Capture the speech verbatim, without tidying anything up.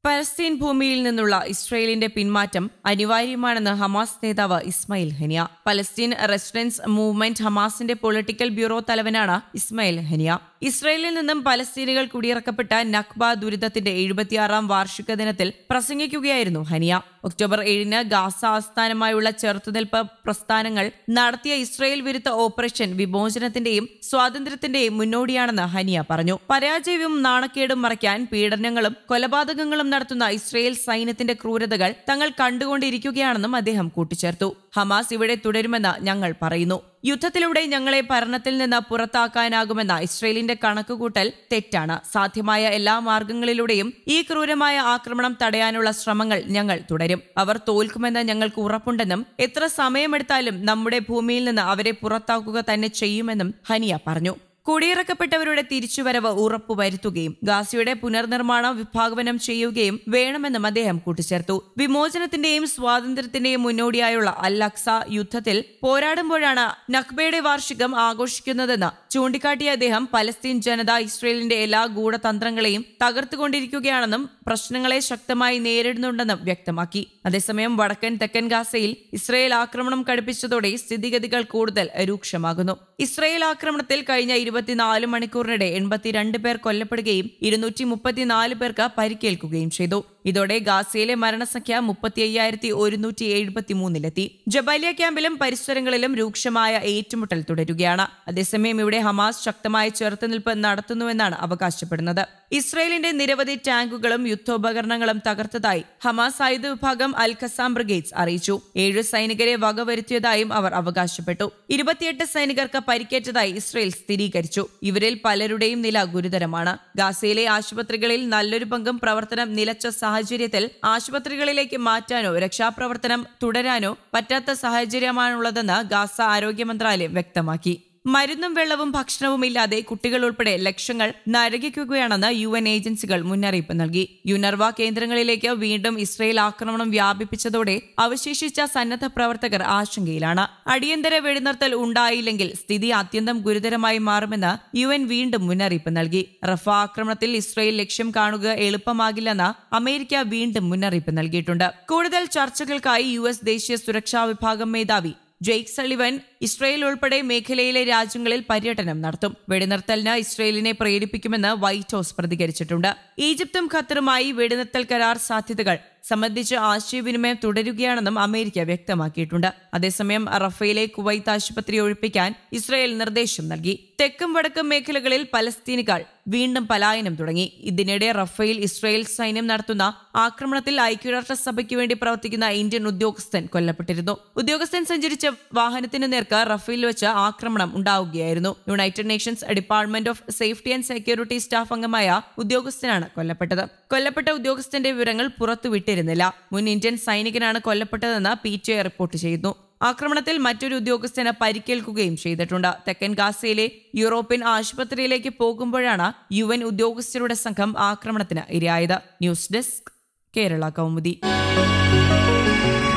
Palestine ഭൂമിയിൽ നിന്നുള്ള ഇസ്രയേലിന്റെ പിന്മാറ്റം അനിവാര്യമാണെന്ന് ഹമാസ് നേതാവ് Ismail Haniyeh. Palestine resistance movement ഹമാസിന്റെ പൊളിറ്റിക്കൽ ബ്യൂറോ തലവനാണ് ഇസ്മായിൽ ഹനിയ. ഇസ്രയേലിൽ നിന്നും പലസ്തീനികൾ കുടിയിറക്കപ്പെട്ട നഖ്ബ ദുരിതത്തിന്റെ എഴുപത്തിയാറാം വാർഷിക ദിനത്തിൽ പ്രസംഗിക്കുകയായിരുന്നു ഹനിയ. ഒക്ടോബർ ഏഴിന് ഗാസ ആസ്ഥാനമായുള്ള ചെറുത്തുനിൽപ്പ് പ്രസ്ഥാനങ്ങൾ നടത്തിയ ഇസ്രയേൽ വിരുദ്ധ ഓപ്പറേഷൻ വിമോചനത്തിന്റെയും സ്വാതന്ത്ര്യത്തിന്റെയും മുന്നോടിയാണെന്ന് ഹനിയ പറഞ്ഞു. പരാജയവും നാണക്കേടും മറയ്ക്കാൻ പീഡനങ്ങളും കൊലപാതകങ്ങളും നടത്തുന്ന ഇസ്രയേൽ സൈന്യത്തിന്റെ ക്രൂരതകൾ തങ്ങൾ കണ്ടുകൊണ്ടിരിക്കുകയാണെന്നും അദ്ദേഹം കൂട്ടിച്ചേർത്തു. ഹമാസ് ഇവിടെ തുടരുമെന്ന് ഞങ്ങൾ പറയുന്നു. യുദ്ധത്തിലൂടെ ഞങ്ങളെ ഭരണത്തിൽ നിന്ന് പുറത്താക്കാനാകുമെന്ന ഇസ്രയേലിന്റെ കണക്കുകൂട്ടൽ തെറ്റാണ്. സാധ്യമായ എല്ലാ മാർഗങ്ങളിലൂടെയും ഈ ക്രൂരമായ ആക്രമണം തടയാനുള്ള ശ്രമങ്ങൾ ഞങ്ങൾ തുടരും. അവർ തോൽക്കുമെന്ന് ഞങ്ങൾക്ക് ഉറപ്പുണ്ടെന്നും എത്ര സമയമെടുത്താലും നമ്മുടെ ഭൂമിയിൽ നിന്ന് അവരെ പുറത്താക്കുക തന്നെ ചെയ്യുമെന്നും ഹനിയ പറഞ്ഞു. കുടിയിറക്കപ്പെട്ടവരുടെ തിരിച്ചുവരവ് ഉറപ്പുവരുത്തുകയും ഗാസയുടെ പുനർനിർമ്മാണം വിഭാഗവനം ചെയ്യുകയും വേണമെന്നും അദ്ദേഹം കൂട്ടിച്ചേർത്തു. വിമോചനത്തിന്റെയും സ്വാതന്ത്ര്യത്തിന്റെയും മുന്നോടിയായുള്ള അൽ അക്സ യുദ്ധത്തിൽ പോരാടുമ്പോഴാണ് നഖ്ബയുടെ വാർഷികം ആഘോഷിക്കുന്നതെന്ന് ചൂണ്ടിക്കാട്ടിയ അദ്ദേഹം പലസ്തീൻ ജനത ഇസ്രയേലിന്റെ എല്ലാ ഗൂഢതന്ത്രങ്ങളെയും തകർത്തുകൊണ്ടിരിക്കുകയാണെന്നും പ്രശ്നങ്ങളെ ശക്തമായി നേരിടുന്നുണ്ടെന്നും വ്യക്തമാക്കി. അതേസമയം വടക്കൻ തെക്കൻ ഗാസയിൽ ഇസ്രയേൽ ആക്രമണം കടുപ്പിച്ചതോടെ സ്ഥിതിഗതികൾ കൂടുതൽ രൂക്ഷമാകുന്നു. ഇസ്രയേൽ ആക്രമണത്തിൽ കഴിഞ്ഞ ഇരുപത്തിനാല് മണിക്കൂറിനിടെ എൺപത്തിരണ്ട് പേർ കൊല്ലപ്പെടുകയും ഇരുന്നൂറ്റി മുപ്പത്തിനാല് പേർക്ക് പരിക്കേൽക്കുകയും ചെയ്തു. ഇതോടെ ഗാസയിലെ മരണസംഖ്യ മുപ്പത്തി അയ്യായിരത്തി ഒരുന്നൂറ്റി എഴുപത്തി മൂന്നിലെത്തി. ജബാലിയ ക്യാമ്പിലും പരിസരങ്ങളിലും രൂക്ഷമായ ഏറ്റുമുട്ടൽ തുടരുകയാണ്. അതേസമയം ഇവിടെ ഹമാസ് ശക്തമായ ചെറുത്തുനിൽപ്പ് നടത്തുന്നുവെന്നാണ് അവകാശപ്പെടുന്നത്. ഇസ്രയേലിന്റെ നിരവധി ടാങ്കുകളും യുദ്ധോപകരണങ്ങളും തകർത്തതായി ഹമാസ് ആയുധ വിഭാഗം അൽ ഖസാം ബ്രിഗേഡ്സ് അറിയിച്ചു. ഏഴ് സൈനികരെ വകവരുത്തിയതായും അവർ അവകാശപ്പെട്ടു. ഇരുപത്തിയെട്ട് സൈനികർക്ക് പരിക്കേറ്റതായി ഇസ്രയേൽ സ്ഥിരീകരിച്ചു. ഇവരിൽ പലരുടെയും നില ഗുരുതരമാണ്. ഗാസയിലെ ആശുപത്രികളിൽ നല്ലൊരു പങ്കും പ്രവർത്തനം നിലച്ച സാഹചര്യത്തിൽ ആശുപത്രികളിലേക്ക് മാറ്റാനോ രക്ഷാപ്രവർത്തനം തുടരാനോ പറ്റാത്ത സാഹചര്യമാണുള്ളതെന്ന് ഗാസ ആരോഗ്യ മന്ത്രാലയം വ്യക്തമാക്കി. മരുന്നും വെള്ളവും ഭക്ഷണവും ഇല്ലാതെ കുട്ടികൾ ഉൾപ്പെടെ ലക്ഷങ്ങൾ നരകിക്കുകയാണെന്ന് യു എൻ ഏജൻസികൾ മുന്നറിയിപ്പ് നൽകി. യുനർവ കേന്ദ്രങ്ങളിലേക്ക് വീണ്ടും ഇസ്രയേൽ ആക്രമണം വ്യാപിപ്പിച്ചതോടെ അവശേഷിച്ച സന്നദ്ധ പ്രവർത്തകർ ആശങ്കയിലാണ്. അടിയന്തര വെടിനിർത്തൽ ഉണ്ടായില്ലെങ്കിൽ സ്ഥിതി അത്യന്തം ഗുരുതരമായി മാറുമെന്ന് യു എൻ വീണ്ടും മുന്നറിയിപ്പ് നൽകി. റഫ ആക്രമണത്തിൽ ഇസ്രയേൽ ലക്ഷ്യം കാണുക എളുപ്പമാകില്ലെന്ന് അമേരിക്ക വീണ്ടും മുന്നറിയിപ്പ് നൽകിയിട്ടുണ്ട്. കൂടുതൽ ചർച്ചകൾക്കായി യു എസ് ദേശീയ സുരക്ഷാ വിഭാഗം മേധാവി ജെയ്ക് സളിവൻ ഇസ്രയേൽ ഉൾപ്പെടെ മേഖലയിലെ രാജ്യങ്ങളിൽ പര്യടനം നടത്തും. വെടിനിർത്തലിന് ഇസ്രയേലിനെ പ്രേരിപ്പിക്കുമെന്ന് വൈറ്റ് ഹൌസ് പ്രതികരിച്ചിട്ടുണ്ട്. ഈജിപ്തും ഖത്തറുമായി വെടിനിർത്തൽ കരാർ സാധ്യതകൾ സംബന്ധിച്ച് ആശയവിനിമയം തുടരുകയാണെന്നും അമേരിക്ക വ്യക്തമാക്കിയിട്ടുണ്ട്. അതേസമയം റഫയിലെ കുവൈത്ത് ആശുപത്രി ഒഴിപ്പിക്കാൻ ഇസ്രയേൽ നിർദ്ദേശം നൽകി. തെക്കും വടക്കും മേഖലകളിൽ പലസ്തീനികൾ വീണ്ടും പലായനം തുടങ്ങി. ഇതിനിടെ റഫയിൽ ഇസ്രയേൽ സൈന്യം നടത്തുന്ന ആക്രമണത്തിൽ ഐക്യരാഷ്ട്രസഭയ്ക്ക് വേണ്ടി പ്രവർത്തിക്കുന്ന ഇന്ത്യൻ ഉദ്യോഗസ്ഥൻ കൊല്ലപ്പെട്ടിരുന്നു. ഉദ്യോഗസ്ഥൻ സഞ്ചരിച്ച വാഹനത്തിന് നേർക്ക് റഫയിൽ വെച്ച് ആക്രമണം ഉണ്ടാവുകയായിരുന്നു. United Nations department of safety and security staff അംഗമായ ഉദ്യോഗസ്ഥനാണ് കൊല്ലപ്പെട്ടത്. കൊല്ലപ്പെട്ട ഉദ്യോഗസ്ഥന്റെ വിവരങ്ങൾ പുറത്തുവിട്ടിരുന്നില്ല. മുൻ ഇന്ത്യൻ സൈനികനാണ് കൊല്ലപ്പെട്ടതെന്ന് പി ടി ഐ റിപ്പോർട്ട് ചെയ്യുന്നു. ആക്രമണത്തിൽ മറ്റൊരു ഉദ്യോഗസ്ഥന് പരിക്കേൽക്കുകയും ചെയ്തിട്ടുണ്ട്. തെക്കൻ ഗാസയിലെ യൂറോപ്യൻ ആശുപത്രിയിലേക്ക് പോകുമ്പോഴാണ് യു എൻ ഉദ്യോഗസ്ഥരുടെ സംഘം ആക്രമണത്തിന് ഇരയായത്. News desk Kerala Kaumudi.